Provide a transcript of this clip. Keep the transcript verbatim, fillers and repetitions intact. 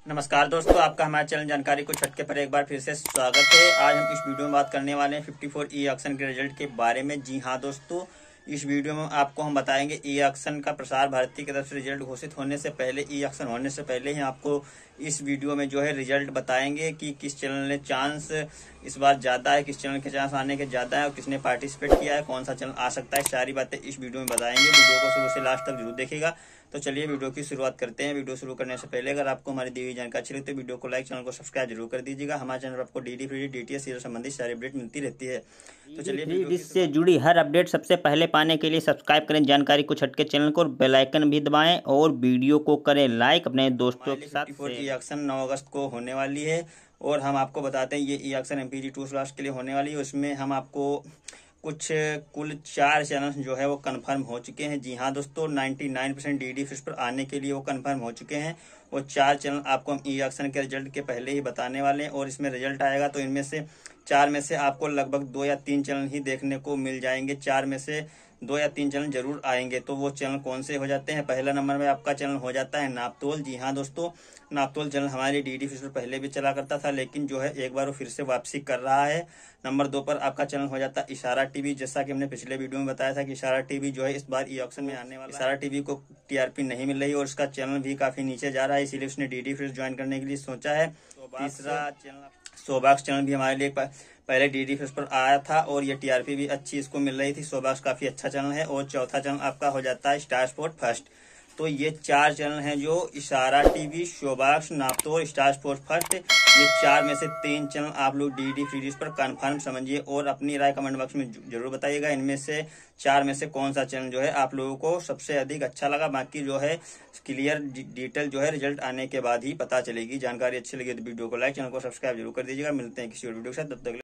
नमस्कार दोस्तों, आपका हमारे चैनल जानकारी को छटके पर एक बार फिर से स्वागत है। आज हम इस वीडियो में बात करने वाले हैं चौवन ई ऑक्शन के रिजल्ट के बारे में। जी हां दोस्तों, इस वीडियो में आपको हम बताएंगे ई ऑक्शन का प्रसार भारती की तरफ से रिजल्ट घोषित होने से पहले, ई ऑक्शन होने से पहले ही आपको इस वीडियो में जो है रिजल्ट बताएंगे कि किस चैनल ने चांस इस बार ज्यादा है, किस चैनल के चांस आने के ज्यादा है और किसने पार्टिसिपेट किया है, कौन सा चैनल आ सकता है। सारी बातें इस वीडियो में बताएंगे। वीडियो को शुरू से लास्ट तक जरूर देखिएगा। तो चलिए वीडियो की शुरुआत करते हैं। वीडियो शुरू करने से पहले अगर आपको हमारी दी हुई जानकारी अच्छी लगे तो वीडियो को लाइक, चैनल को सब्सक्राइब जरूर कर दीजिएगा। हमारे चैनल पर आपको डीडी फ्री डीटीएस सीरियल संबंधित सारी अपडेट मिलती रहती है। तो चलिए वीडियो इससे जुड़ी हर अपडेट सबसे पहले पाने के लिए सब्सक्राइब करें जानकारी को छटके चैनल को, बेल आइकन भी दबाएं और वीडियो को करें लाइक अपने दोस्तों के साथ। ई ऑक्शन नौ अगस्त को होने वाली है और हम आपको बताते हैं ये e auction MPG two slots के लिए होने वाली है। उसमें हम आपको कुछ कुल चार चैनल जो है वो कंफर्म हो चुके हैं। जी हाँ दोस्तों, निन्यानवे परसेंट डीडी फिश पर आने के लिए वो कंफर्म हो चुके हैं। वो चार चैनल आपको हम ई ऑक्शन के रिजल्ट के पहले ही बताने वाले हैं और इसमें रिजल्ट आएगा तो इनमें से चार में से आपको लगभग दो या तीन चैनल ही देखने को मिल जाएंगे। चार में से दो या तीन चैनल जरूर आएंगे। तो वो चैनल कौन से हो जाते हैं? पहला नंबर में आपका चैनल हो जाता है नापतोल। जी हाँ दोस्तों, नापतोल चैनल हमारी डीडी फिश पर पहले भी चला करता था, लेकिन जो है एक बार वो फिर से वापसी कर रहा है। नंबर दो पर आपका चैनल हो जाता है इशारा टीवी। जैसा कि हमने पिछले वीडियो में बताया था कि इशारा टीवी जो है इस बार ई ऑक्शन में आने वाला। इशारा टीवी को टीआरपी नहीं मिल रही और उसका चैनल भी काफी नीचे जा रहा है, इसीलिए उसने डीडी फिश ज्वाइन करने के लिए सोचा है। तीसरा चैनल सोबाक्स चैनल भी हमारे लिए पहले डीडी फिश पर आया था और ये टीआरपी भी अच्छी इसको मिल रही थी। सोबाक्स काफी अच्छा चैनल है। और चौथा चैनल आपका हो जाता है स्टार स्पोर्ट फर्स्ट। तो ये चार चैनल हैं जो Ishara TV, Showbox, Naaptol, Star Sport First, ये चार में से तीन चैनल आप लोग डीडी फ्री पर कंफर्म समझिए और अपनी राय कमेंट बॉक्स में जरूर बताइएगा। इनमें से चार में से कौन सा चैनल जो है आप लोगों को सबसे अधिक अच्छा लगा। बाकी जो है क्लियर डिटेल जो है रिजल्ट आने के बाद ही पता चलेगी। जानकारी अच्छी लगी तो वीडियो को लाइक, चैनल को सब्सक्राइब जरूर कर दीजिएगा। मिलते हैं किसी और वीडियो के साथ, तब तक